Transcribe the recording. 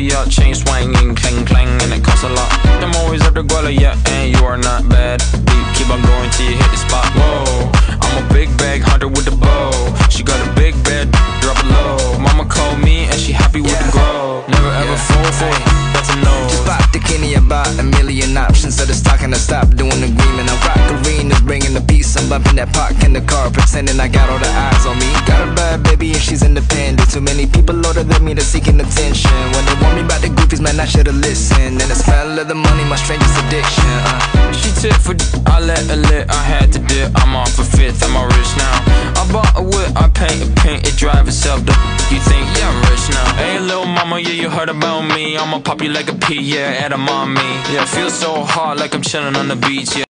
yeah, chain swinging, clang clang, and it costs a lot. I'm always after Guala, yeah, and you are not bad. Beat, keep on going till you hit the spot. Whoa, I'm a big bag hunter with the bow. She got a big bed, drop it low. Mama called me and she happy with the grow. Never ever fall for it, that's a no. Just bought the Kenny, about a million options. So the stock and I stop doing agreement. I rock arenas, bringing the peace. I'm bumping that park in the car, pretending I got all the eyes on me. Got a bad baby and she's independent. Too many people older than me, they're seeking attention. When they want me about the goofies, man, I should've listened. And the smell of the money, my strangest addiction. She tip for I let her lit, I had to dip. I'm off a fifth, I'm all rich now. I bought a whip, I paint a paint, it drive itself. You think, yeah, I'm rich now. Hey, little mama, yeah, you heard about me. I'ma pop you like a pea, yeah, at a mommy. Yeah, feel so hot like I'm chilling on the beach, yeah.